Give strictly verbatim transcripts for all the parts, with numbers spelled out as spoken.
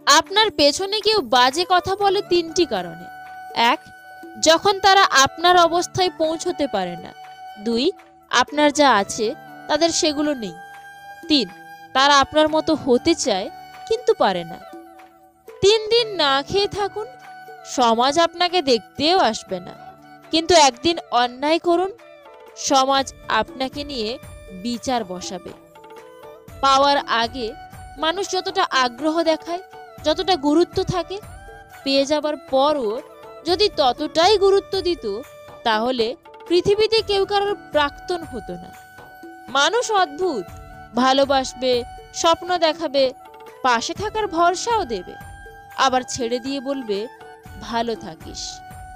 আপনার পেছনে কেউ বাজে কথা বলে তিনটি কারণে। এক, যখন তারা আপনার অবস্থায় পৌঁছতে পারে না। দুই, আপনার যা আছে তাদের সেগুলো নেই। তিন, তারা আপনার মতো হতে চায় কিন্তু পারে না। তিন দিন না খেয়ে থাকুন, সমাজ আপনাকে দেখতেও আসবে না। কিন্তু একদিন অন্যায় করুন, সমাজ আপনাকে নিয়ে বিচার বসাবে। পাওয়ার আগে মানুষ যতটা আগ্রহ দেখায়, যতটা গুরুত্ব থাকে, পেয়ে যাবার পরও যদি ততটাই গুরুত্ব দিত, তাহলে পৃথিবীতে কেউ কারোর প্রাক্তন হতো না। মানুষ অদ্ভুত, ভালোবাসবে, স্বপ্ন দেখাবে, পাশে থাকার ভরসাও দেবে, আবার ছেড়ে দিয়ে বলবে ভালো থাকিস।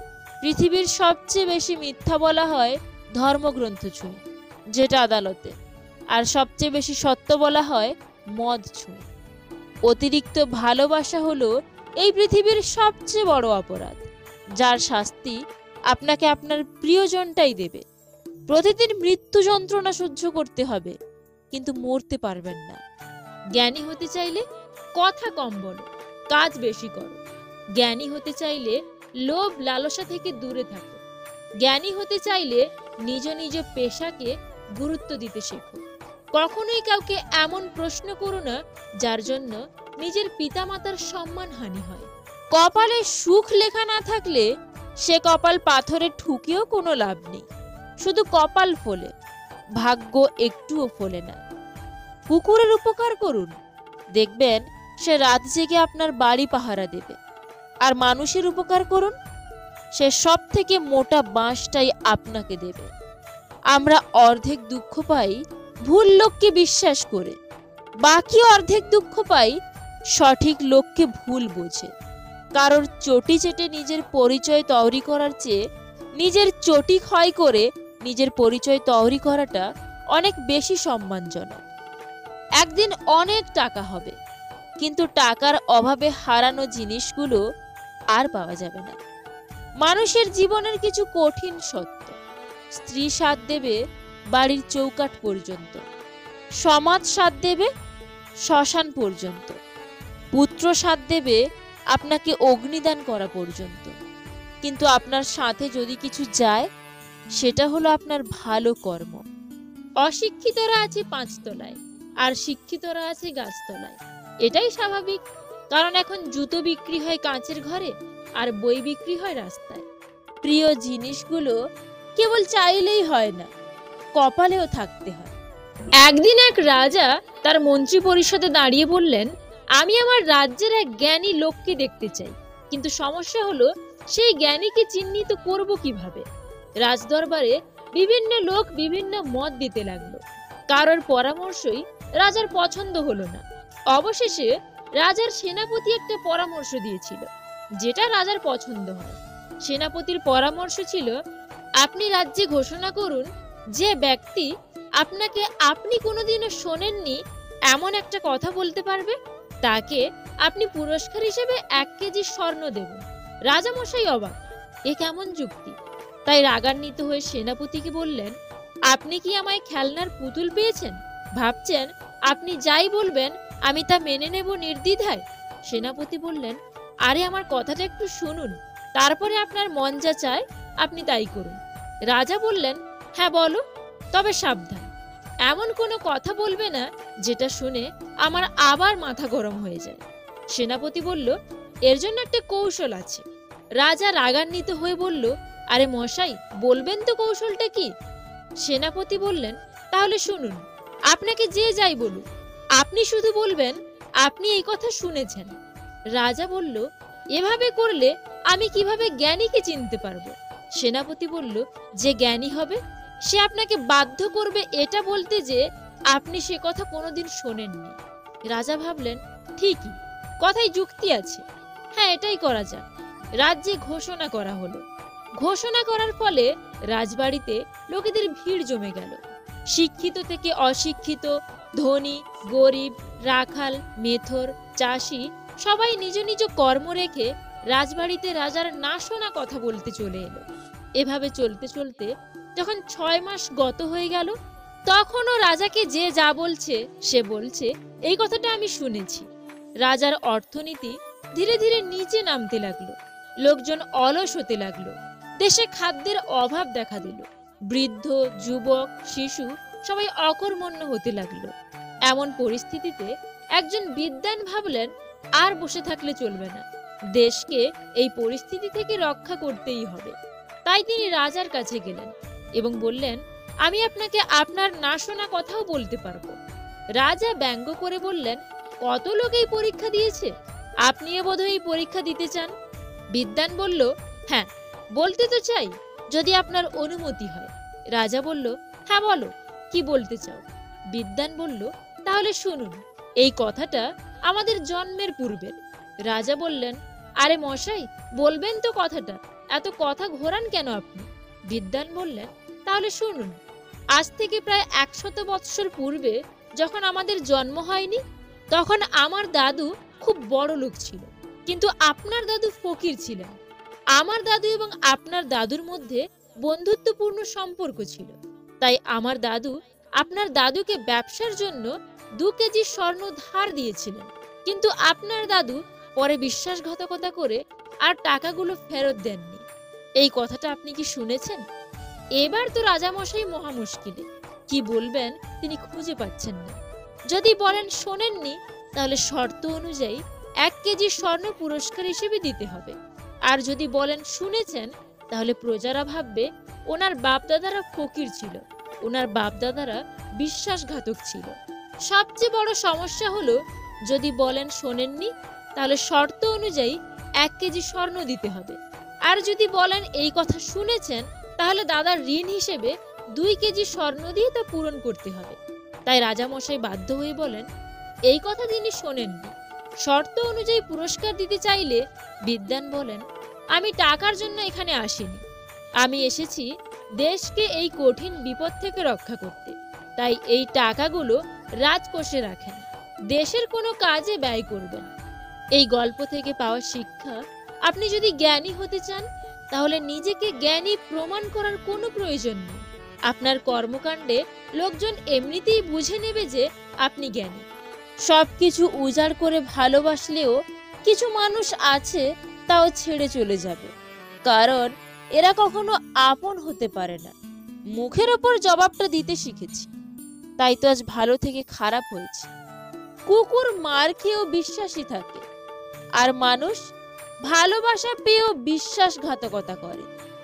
পৃথিবীর সবচেয়ে বেশি মিথ্যা বলা হয় ধর্মগ্রন্থ ছুঁয়ে, যেটা আদালতে, আর সবচেয়ে বেশি সত্য বলা হয় মদ ছুঁয়ে। অতিরিক্ত ভালোবাসা হলো এই পৃথিবীর সবচেয়ে বড় অপরাধ, যার শাস্তি আপনাকে আপনার প্রিয়জনটাই দেবে। প্রতিদিন মৃত্যু যন্ত্রণা সহ্য করতে হবে, কিন্তু মরতে পারবেন না। জ্ঞানী হতে চাইলে কথা কম বলো, কাজ বেশি করো। জ্ঞানী হতে চাইলে লোভ লালসা থেকে দূরে থাকো। জ্ঞানী হতে চাইলে নিজ নিজ পেশাকে গুরুত্ব দিতে শেখো। কখনোই কাউকে এমন প্রশ্ন করো না যার জন্য নিজের পিতামাতার সম্মানহানি হয়। কপালে সুখ লেখা না থাকলে সে কপাল পাথরে ঠুকেও কোনো লাভ নেই। শুধু কপাল ফোলে, ভাগ্য একটুও ফোলে না। কুকুরের উপকার করুন, দেখবেন সে রাত জেগে আপনার বাড়ি পাহারা দেবে। আর মানুষের উপকার করুন, সে সব থেকে মোটা বাঁশটাই আপনাকে দেবে। আমরা অর্ধেক দুঃখ পাই ভুল লোককে বিশ্বাস করে, বাকি অর্ধেক দুঃখ পাই সঠিক লোককে ভুল বোঝে। কারোর চটি চেটে নিজের পরিচয় তৈরি করার চেয়ে নিজের চটি ক্ষয় করে নিজের পরিচয় তৈরি করাটা অনেক বেশি সম্মানজনক। একদিন অনেক টাকা হবে, কিন্তু টাকার অভাবে হারানো জিনিসগুলো আর পাওয়া যাবে না। মানুষের জীবনের কিছু কঠিন সত্য। স্ত্রী সাথ দেবে বাড়ির চৌকাঠ পর্যন্ত, সমাজ সাথ দেবে শ্মশান পর্যন্ত, পুত্র সাথ দেবে আপনাকে অগ্নিদান করা পর্যন্ত। কিন্তু আপনার সাথে যদি কিছু যায়, সেটা হলো আপনার ভালো কর্ম। অশিক্ষিতরা আছে পাঁচতলায়, আর শিক্ষিতরা আছে গাছতলায়। এটাই স্বাভাবিক, কারণ এখন জুতো বিক্রি হয় কাঁচের ঘরে, আর বই বিক্রি হয় রাস্তায়। প্রিয় জিনিসগুলো কেবল চাইলেই হয় না, কপালেও থাকতে হয়। একদিন এক রাজা তার মন্ত্রী পরিষদে দাঁড়িয়ে বললেন, আমি আমার রাজ্যের এক জ্ঞানী লোককে দেখতে চাই, কিন্তু সমস্যা হলো সেই জ্ঞানীকে চিহ্নিত করব কিভাবে। রাজদরবারে বিভিন্ন লোক বিভিন্ন মত দিতে লাগলো, কারোর পরামর্শই রাজার পছন্দ হলো না। অবশেষে রাজার সেনাপতি একটা পরামর্শ দিয়েছিল, যেটা রাজার পছন্দ হয়। সেনাপতির পরামর্শ ছিল, আপনি রাজ্যে ঘোষণা করুন, যে ব্যক্তি আপনাকে আপনি কোনোদিনও শোনেননি এমন একটা কথা বলতে পারবে, তাকে আপনি পুরস্কার হিসেবে এক কেজি স্বর্ণ দেবেন। রাজামশাই অবাক, এ কেমন যুক্তি? তাই রাগান্বিত হয়ে সেনাপতিকে বললেন, আপনি কি আমায় খেলনার পুতুল পেয়েছেন? ভাবছেন আপনি যাই বলবেন আমি তা মেনে নেব নির্দ্বিধায়? সেনাপতি বললেন, আরে আমার কথাটা একটু শুনুন, তারপরে আপনার মন যা চায় আপনি তাই করুন। রাজা বললেন, হ্যাঁ বলো, তবে সাবধান, এমন কোনো কথা বলবে না যেটা শুনে আমার আবার মাথা গরম হয়ে যায়। সেনাপতি বলল, এর জন্য একটা কৌশল আছে। রাজা রাগান্বিত হয়ে বলল, আরে মশাই, বলবেন তো কৌশলটা কি? সেনাপতি বললেন, তাহলে শুনুন, আপনাকে যে যাই বলুক, আপনি শুধু বলবেন আপনি এই কথা শুনেছেন। রাজা বলল, এভাবে করলে আমি কিভাবে জ্ঞানীকে চিনতে পারবো? সেনাপতি বলল, যে জ্ঞানী হবে সে আপনাকে বাধ্য করবে এটা বলতে যে আপনি সে কথা কোনোদিন শোনেননি। রাজা ভাবলেন, ঠিকই, কথায় যুক্তি আছে, হ্যাঁ এটাই করা যাক। রাজ্যে ঘোষণা করা হলো। ঘোষণা করার ফলে রাজবাড়িতে লোকেদের ভিড় জমে গেল। শিক্ষিত থেকে অশিক্ষিত, ধনী গরিব, রাখাল মেথর, চাষি সবাই নিজ নিজ কর্ম রেখে রাজবাড়িতে রাজার না শোনা কথা বলতে চলে এলো। এভাবে চলতে চলতে যখন ছয় মাস গত হয়ে গেল, তখনও রাজাকে যে যা বলছে সে বলছে, এই কথাটা আমি শুনেছি, রাজার অর্থনীতি ধীরে ধীরে নিচে নামতে লাগলো। লোকজন অলস হতে লাগলো। দেশে খাদ্যের অভাব দেখা দিল। বৃদ্ধ, যুবক, শিশু সবাই অকর্মণ্য হতে লাগলো। এমন পরিস্থিতিতে একজন বিদ্বান ভাবলেন, আর বসে থাকলে চলবে না, দেশকে এই পরিস্থিতি থেকে রক্ষা করতেই হবে। তাই তিনি রাজার কাছে গেলেন এবং বললেন, আমি আপনাকে আপনার না শোনা কথাও বলতে পারবো। রাজা ব্যঙ্গ করে বললেন, কত লোক এই পরীক্ষা দিয়েছে, আপনিও বোধহয় এই পরীক্ষা দিতে চান। বিদ্বান বলল, হ্যাঁ, বলতে তো চাই, যদি আপনার অনুমতি হয়। রাজা বলল, হ্যাঁ বলো, কি বলতে চাও? বিদ্বান বলল, তাহলে শুনুন, এই কথাটা আমাদের জন্মের পূর্বের। রাজা বললেন, আরে মশাই, বলবেন তো কথাটা, এত কথা ঘোরান কেন আপনি? বিদ্বান বললেন, তাহলে শুনুন, আজ থেকে প্রায় একশত বৎসর পূর্বে যখন আমাদের জন্ম হয়নি, তখন আমার দাদু খুব বড় লোক ছিল, কিন্তু আপনার দাদু ফকির ছিলেন। আমার দাদু এবং আপনার দাদুর মধ্যে বন্ধুত্বপূর্ণ সম্পর্ক ছিল। তাই আমার দাদু আপনার দাদুকে ব্যবসার জন্য দু কেজি স্বর্ণ ধার দিয়েছিলেন, কিন্তু আপনার দাদু পরে বিশ্বাসঘাতকতা করে আর টাকাগুলো ফেরত দেননি। এই কথাটা আপনি কি শুনেছেন? এবার তো রাজামশাই মহা মুশকিলে, কি বলবেন তিনি খুঁজে পাচ্ছেন না। যদি বলেন শোনেননি, তাহলে শর্ত অনুযায়ী এক কেজি স্বর্ণ পুরস্কার হিসেবে দিতে হবে। আর যদি বলেন শুনেছেন, তাহলে প্রজারা ভাববে ওনার বাপদাদারা ফকির ছিল, ওনার বাপদাদারা বিশ্বাসঘাতক ছিল। সবচেয়ে বড় সমস্যা হলো, যদি বলেন শোনেননি, তাহলে শর্ত অনুযায়ী এক কেজি স্বর্ণ দিতে হবে। আর যদি বলেন এই কথা শুনেছেন, তাহলে দাদার ঋণ হিসেবে দুই কেজি স্বর্ণ দিয়ে তা পূরণ করতে হবে। তাই রাজামশাই বাধ্য হয়ে বলেন, এই কথা যিনি শোনেননি, শর্ত অনুযায়ী পুরস্কার দিতে চাইলে। বিদ্বান বলেন, আমি টাকার জন্য এখানে আসিনি, আমি এসেছি দেশকে এই কঠিন বিপদ থেকে রক্ষা করতে। তাই এই টাকাগুলো রাজকোষে রাখেন, দেশের কোনো কাজে ব্যয় করবেন। এই গল্প থেকে পাওয়া শিক্ষা, আপনি যদি জ্ঞানী হতে চান, তাহলে নিজেকে জ্ঞানী প্রমাণ করার কোনো প্রয়োজন নেই। আপনার কর্মকাণ্ডে লোকজন এমনিতেই বুঝে নেবে যে আপনি জ্ঞানী। সবকিছু উজাড় করে ভালোবাসলেও কিছু মানুষ আছে, তাও ছেড়ে চলে যাবে, কারণ এরা কখনো আপন হতে পারে না। মুখের ওপর জবাবটা দিতে শিখেছি, তাই তো আজ ভালো থেকে খারাপ হয়েছে। কুকুর মার খেয়েও বিশ্বাসী থাকে, আর মানুষ ভালোবাসা পেয়েও বিশ্বাসঘাতকতা করে।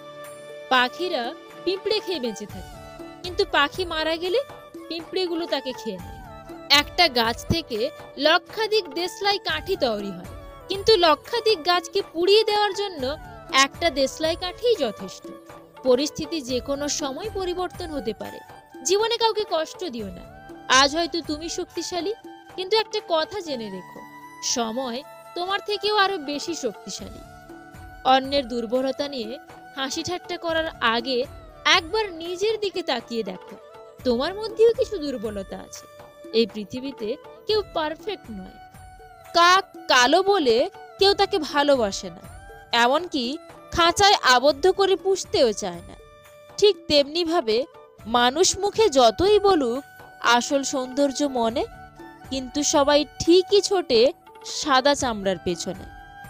পাখিরা পিঁপড়ে খেয়ে বেঁচে থাকে, কিন্তু পাখি মারা গেলে পিঁপড়েগুলো তাকে খেয়ে নেয়। একটা গাছ থেকে লক্ষাধিক দেশলাই কাঠি তৈরি হয়, কিন্তু লক্ষাধিক গাছকে পুড়িয়ে দেওয়ার জন্য একটা দেশলাই কাঠিই যথেষ্ট। পরিস্থিতি যে কোনো সময় পরিবর্তন হতে পারে। জীবনে কাউকে কষ্ট দিও না। আজ হয়তো তুমি শক্তিশালী, কিন্তু একটা কথা জেনে রেখো, সময় তোমার থেকেও আরো বেশি শক্তিশালী। অন্যের দুর্বলতা নিয়ে হাসি ঠাট্টা করার আগে একবার নিজের দিকে তাকিয়ে দেখো, তোমার মধ্যেও কিছু দুর্বলতা আছে। এই পৃথিবীতে কেউ পারফেক্ট নয়। কাক কালো বলে কেউ তাকে ভালোবাসে না, এমনকি খাঁচায় আবদ্ধ করে পুষতেও চায় না। ঠিক তেমনি ভাবে মানুষ মুখে যতই বলুক আসল সৌন্দর্য মনে, কিন্তু সবাই ঠিকই ছোটে সাদা চামড়ার পেছনে।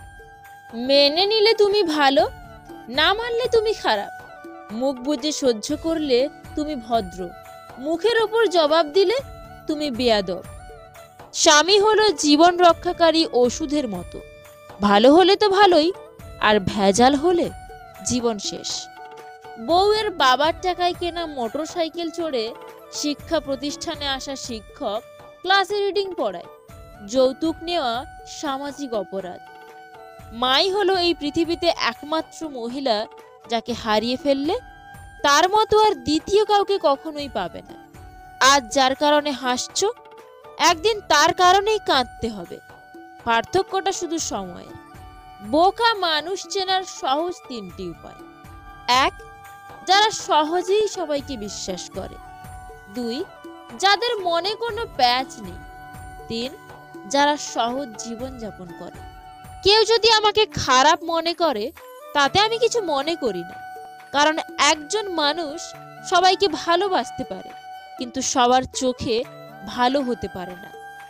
মেনে নিলে তুমি ভালো, না মানলে তুমি খারাপ। মুখ বুজে সহ্য করলে তুমি ভদ্র, মুখের ওপর জবাব দিলে তুমি বেয়াদব। স্বামী হলো জীবন রক্ষাকারী ওষুধের মতো, ভালো হলে তো ভালোই, আর ভেজাল হলে জীবন শেষ। বউয়ের বাবার টাকায় কেনা মোটর সাইকেল চড়ে শিক্ষা প্রতিষ্ঠানে আসা শিক্ষক ক্লাসে রিডিং পড়ায়। যৌতুক নেওয়া সামাজিক অপরাধ। মাই হলো এই পৃথিবীতে একমাত্র মহিলা যাকে হারিয়ে ফেললে তার মতো আর দ্বিতীয় কাউকে কখনোই পাবে না। আজ যার কারণে হাসছো, একদিন তার কারণেই কাঁদতে হবে। পার্থক্যটা শুধু সময়ের। বোকা মানুষ চেনার সহজ তিনটি উপায়। এক, যারা সহজেই সবাইকে বিশ্বাস করে। দুই, যাদের মনে কোনো প্যাচ নেই। তিন, যারা সহজ জীবন যাপন করে। কেউ যদি আমাকে খারাপ মনে করে, তাতে আমি কিছু মনে করি না, কারণ একজন মানুষ সবাইকে ভালোবাসতে পারে, কিন্তু সবার চোখে ভালো হতে পারে না।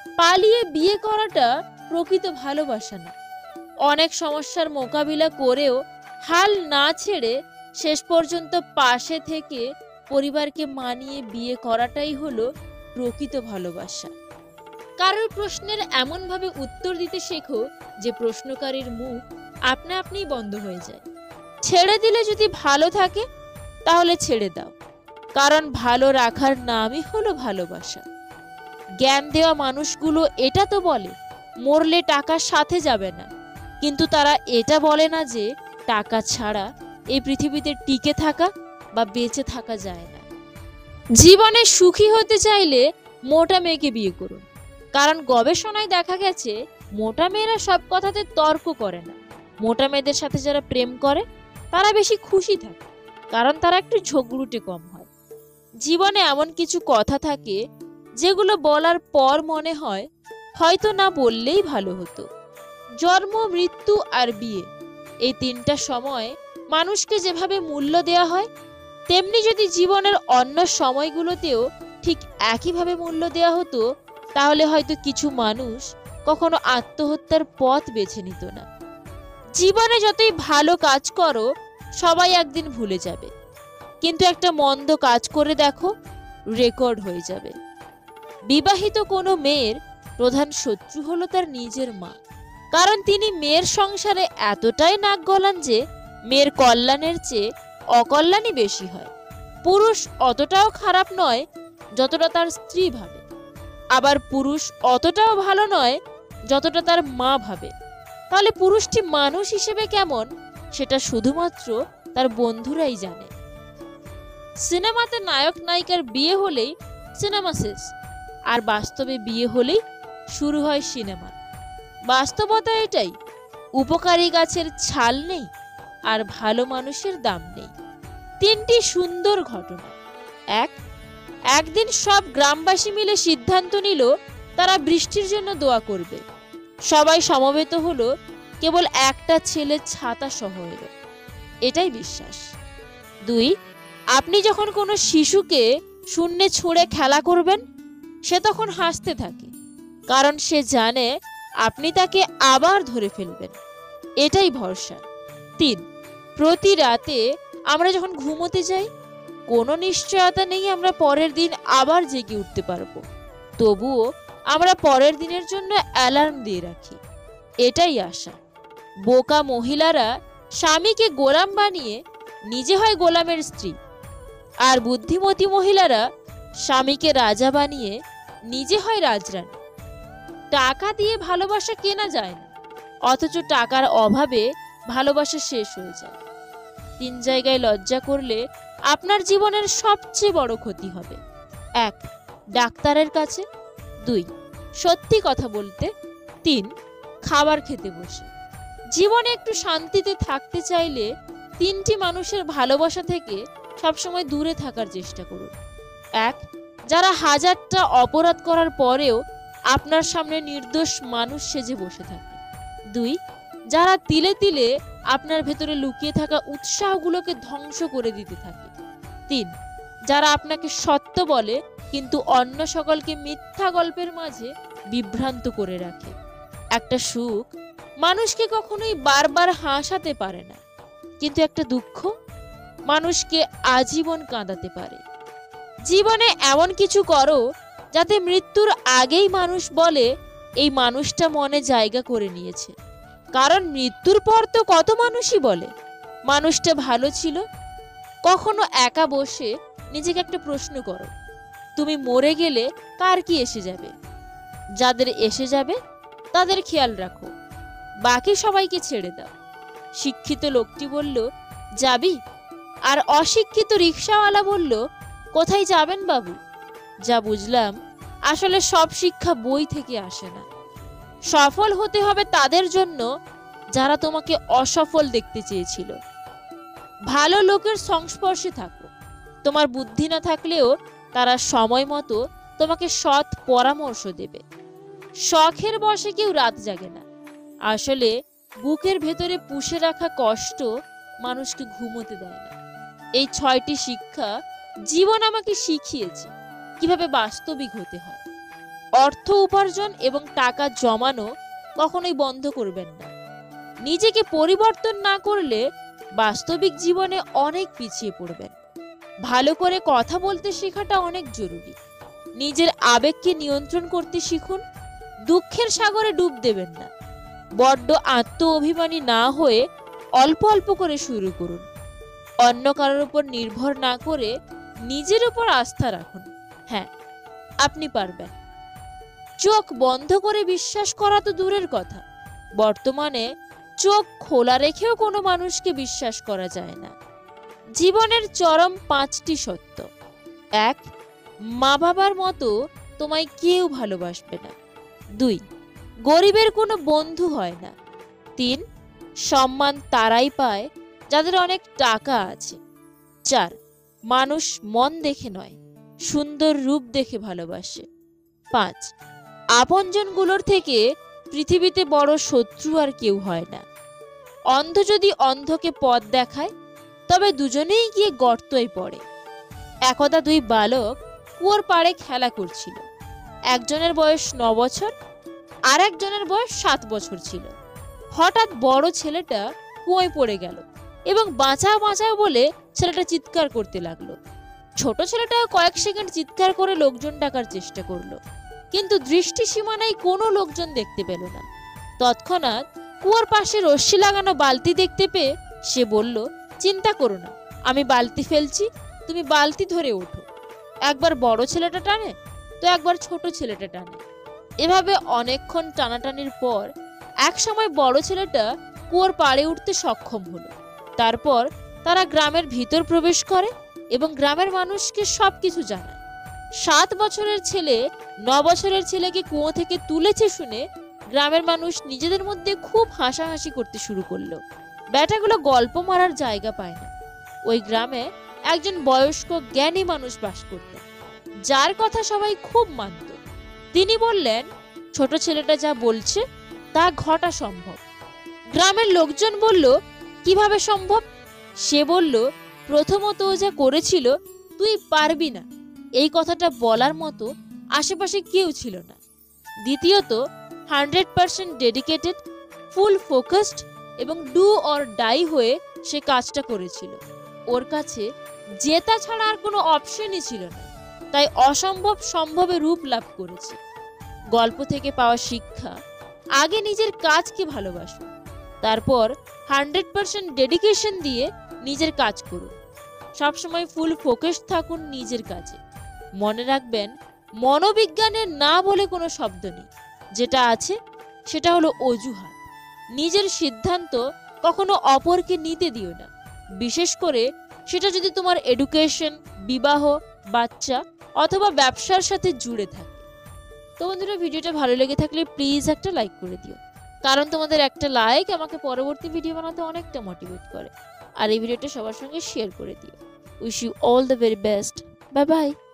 পালিয়ে বিয়ে করাটা প্রকৃত ভালোবাসা না। অনেক সমস্যার মোকাবিলা করেও হাল না ছেড়ে শেষ পর্যন্ত পাশে থেকে পরিবারকে মানিয়ে বিয়ে করাটাই হলো প্রকৃত ভালোবাসা। কারোর প্রশ্নের এমনভাবে উত্তর দিতে শেখো যে প্রশ্নকারীর মুখ আপনা আপনিই বন্ধ হয়ে যায়। ছেড়ে দিলে যদি ভালো থাকে তাহলে ছেড়ে দাও, কারণ ভালো রাখার নামই হলো ভালোবাসা। জ্ঞান দেওয়া মানুষগুলো এটা তো বলে মরলে টাকার সাথে যাবে না, কিন্তু তারা এটা বলে না যে টাকা ছাড়া এই পৃথিবীতে টিকে থাকা বা বেঁচে থাকা যায় না। জীবনে সুখী হতে চাইলে মোটা মেয়েকে বিয়ে করুন, কারণ গবেষণায় দেখা গেছে মোটা মেয়েরা সব কথাতে তর্ক করে না। মোটা মেয়েদের সাথে যারা প্রেম করে তারা বেশি খুশি থাকে, কারণ তারা একটু ঝগড়ুটে কম হয়। জীবনে এমন কিছু কথা থাকে যেগুলো বলার পর মনে হয় হয়তো না বললেই ভালো হতো। জন্ম, মৃত্যু আর বিয়ে, এই তিনটা সময় মানুষকে যেভাবে মূল্য দেয়া হয়, তেমনি যদি জীবনের অন্য সময়গুলোতেও ঠিক একইভাবে মূল্য দেয়া হতো, তাহলে হয়তো কিছু মানুষ কখনো আত্মহত্যার পথ বেছে নিত না। জীবনে যতই ভালো কাজ করো সবাই একদিন ভুলে যাবে, কিন্তু একটা মন্দ কাজ করে দেখো, রেকর্ড হয়ে যাবে। বিবাহিত কোনো মেয়ের প্রধান শত্রু হলো তার নিজের মা, কারণ তিনি মেয়ের সংসারে এতটাই নাক গলান যে মেয়ের কল্যাণের চেয়ে অকল্যাণই বেশি হয়। পুরুষ অতটাও খারাপ নয় যতটা তার স্ত্রী ভাবে, আবার পুরুষ অতটাও ভালো নয় যতটা তার মা ভাবে। তাহলে পুরুষটি মানুষ হিসেবে কেমন সেটা শুধুমাত্র তার বন্ধুরাই জানে। সিনেমাতে নায়ক নায়িকার বিয়ে হলেই সিনেমা শেষ, আর বাস্তবে বিয়ে হলেই শুরু হয় সিনেমা। বাস্তবতা এটাই, উপকারী গাছের ছাল নেই আর ভালো মানুষের দাম নেই। তিনটি সুন্দর ঘটনা। এক, একদিন সব গ্রামবাসী মিলে সিদ্ধান্ত নিল তারা বৃষ্টির জন্য দোয়া করবে। সবাই সমবেত হলো, কেবল একটা ছেলে ছাতা সহ এলো। এটাই বিশ্বাস। দুই, আপনি যখন কোনো শিশুকে শূন্যে ছুঁড়ে খেলা করবেন, সে তখন হাসতে থাকে, কারণ সে জানে আপনি তাকে আবার ধরে ফেলবেন। এটাই ভরসা। তিন, প্রতি রাতে আমরা যখন ঘুমোতে যাই, কোনো নিশ্চয়তা নেই আমরা পরের দিন আবার জেগে উঠতে পারবো, তবুও আমরা পরের দিনের জন্য অ্যালার্ম দিয়ে রাখি। এটাই আশা। বোকা মহিলারা স্বামীকে গোলাম বানিয়ে নিজে হয় গোলামের স্ত্রী, আর বুদ্ধিমতী মহিলারা স্বামীকে রাজা বানিয়ে নিজে হয় রাজরানী। টাকা দিয়ে ভালোবাসা কেনা যায় না, অথচ টাকার অভাবে ভালোবাসা শেষ হয়ে যায়। তিন জায়গায় লজ্জা করলে আপনার জীবনের সবচেয়ে বড় ক্ষতি হবে। এক, ডাক্তারের কাছে। দুই, সত্যি কথা বলতে। তিন, খাবার খেতে বসে। জীবনে একটু শান্তিতে থাকতে চাইলে তিনটি মানুষের ভালোবাসা থেকে সবসময় দূরে থাকার চেষ্টা করুন। এক, যারা হাজারটা অপরাধ করার পরেও আপনার সামনে নির্দোষ মানুষ সেজে বসে থাকে। দুই, যারা তিলে তিলে আপনার ভেতরে লুকিয়ে থাকা উৎসাহগুলোকে ধ্বংস করে দিতে থাকে। তিন, যারা আপনাকে সত্য বলে কিন্তু অন্য সকলকে মিথ্যা গল্পের মাঝে বিভ্রান্ত করে রাখে। একটা সুখ মানুষকে কখনোই বারবার হাসাতে পারে না, কিন্তু একটা দুঃখ মানুষকে আজীবন কাঁদাতে পারে। জীবনে এমন কিছু করো যাতে মৃত্যুর আগেই মানুষ বলে এই মানুষটা মনে জায়গা করে নিয়েছে, কারণ মৃত্যুর পর তো কত মানুষই বলে মানুষটা ভালো ছিল। কখনো একা বসে নিজেকে একটা প্রশ্ন করো, তুমি মরে গেলে কার কি এসে যাবে? যাদের এসে যাবে তাদের খেয়াল রাখো, বাকি সবাইকে ছেড়ে দাও। শিক্ষিত লোকটি বলল, যাবি? আর অশিক্ষিত রিকশাওয়ালা বলল, কোথায় যাবেন বাবু? যা বুঝলাম, আসলে সব শিক্ষা বই থেকে আসে না। সফল হতে হবে তাদের জন্য যারা তোমাকে অসফল দেখতে চেয়েছিল। ভালো লোকের সংস্পর্শে থাকো, তোমার বুদ্ধি না থাকলেও তারা সময় মতো তোমাকে সৎ পরামর্শ দেবে। শখের বশে কেউ রাত জাগে না, আসলে বুকের ভেতরে পুষে রাখা কষ্ট মানুষকে ঘুমোতে দেয় না। এই ছয়টি শিক্ষা জীবন আমাকে শিখিয়েছে কিভাবে বাস্তবিক হতে হয়। অর্থ উপার্জন এবং টাকা জমানো কখনোই বন্ধ করবেন না। নিজেকে পরিবর্তন না করলে বাস্তবিক জীবনে অনেক পিছিয়ে পড়বেন। ভালো করে কথা বলতে শেখাটা অনেক জরুরি। নিজের আবেগকে নিয়ন্ত্রণ করতে শিখুন। দুঃখের সাগরে ডুব দেবেন না। বড্ড আত্ম অভিমানী না হয়ে অল্প অল্প করে শুরু করুন। অন্য কারোর উপর নির্ভর না করে নিজের উপর আস্থা রাখুন। হ্যাঁ, আপনি পারবেন। চোখ বন্ধ করে বিশ্বাস করা তো দূরের কথা, বর্তমানে চোখ খোলা রেখেও কোনো মানুষকে বিশ্বাস করা যায় না। জীবনের চরম পাঁচটি সত্য: এক, মা বাবার মতো তোমায় কেউ ভালোবাসবে না। দুই, গরিবের কোনো বন্ধু হয় না। তিন, সম্মান তারাই পায় যাদের অনেক টাকা আছে। চার, মানুষ মন দেখে নয়, সুন্দর রূপ দেখে ভালোবাসে। পাঁচ, আপনজনগুলোর থেকে পৃথিবীতে বড় শত্রু আর কেউ হয় না। অন্ধ যদি অন্ধকে পথ দেখায় তবে দুজনেই গিয়ে গর্তই পড়ে। একদা দুই বালক কুয়োর পাড়ে খেলা করছিল। একজনের বয়স ন বছর আর একজনের বয়স সাত বছর ছিল। হঠাৎ বড় ছেলেটা কুয়োয় পড়ে গেল এবং বাঁচাও বাঁচাও বলে ছেলেটা চিৎকার করতে লাগলো। ছোট ছেলেটা কয়েক সেকেন্ড চিৎকার করে লোকজন ডাকার চেষ্টা করলো, কিন্তু দৃষ্টি সীমানায় কোনো লোকজন দেখতে পেল না। তৎক্ষণাৎ কুয়োর পাশে রশ্মি লাগানো বালতি দেখতে পেয়ে সে বলল, চিন্তা করো না, আমি বালতি ফেলছি, তুমি বালতি ধরে ওঠো। একবার বড় ছেলেটা টানে তো একবার ছোট ছেলেটা টানে। এভাবে অনেকক্ষণ টানাটানির পর এক সময় বড় ছেলেটা কুয়োর পাড়ে উঠতে সক্ষম হলো। তারপর তারা গ্রামের ভিতর প্রবেশ করে এবং গ্রামের মানুষকে সবকিছু জানায়। সাত বছরের ছেলে ন বছরের ছেলেকে কুয়ো থেকে তুলেছে শুনে গ্রামের মানুষ নিজেদের মধ্যে খুব হাসাহাসি করতে শুরু করলো। ব্যাটাগুলো গল্প মারার জায়গা পায় না। ওই গ্রামে একজন বয়স্ক জ্ঞানী মানুষ বাস করতেন, যার কথা সবাই খুব মানত। তিনি বললেন, ছোট ছেলেটা যা বলছে তা ঘটা সম্ভব। গ্রামের লোকজন বলল, কিভাবে সম্ভব? সে বলল, প্রথমত ও যা করেছিল তুই পারবি না, এই কথাটা বলার মতো আশেপাশে কেউ ছিল না। দ্বিতীয়ত, hundred percent dedicated, full focused এবং ডু অর ডাই হয়ে সে কাজটা করেছিল। ওর কাছে জেতা ছাড়া আর কোনো অপশনই ছিল না, তাই অসম্ভব সম্ভবে রূপ লাভ করেছে। গল্প থেকে পাওয়া শিক্ষা: আগে নিজের কাজকে ভালোবাসুন, তারপর হান্ড্রেড পার্সেন্ট ডেডিকেশন দিয়ে নিজের কাজ করুন। সবসময় ফুল ফোকাস থাকুন নিজের কাজে। মনে রাখবেন, মনোবিজ্ঞানের না বলে কোনো শব্দ নেই, যেটা আছে সেটা হলো অজুহাত। নিজের সিদ্ধান্ত কখনো অপরকে নিতে দিও না, বিশেষ করে সেটা যদি তোমার এডুকেশন, বিবাহ, বাচ্চা অথবা ব্যবসার সাথে জুড়ে থাকে। তো বন্ধুরা, ভিডিওটা ভালো লেগে থাকলে প্লিজ একটা লাইক করে দিও, কারণ তোমাদের একটা লাইক আমাকে পরবর্তী ভিডিও বানাতে অনেকটা মোটিভেট করে। আর এই ভিডিওটা সবার সঙ্গে শেয়ার করে দিও। Wish you all the very best. Bye by.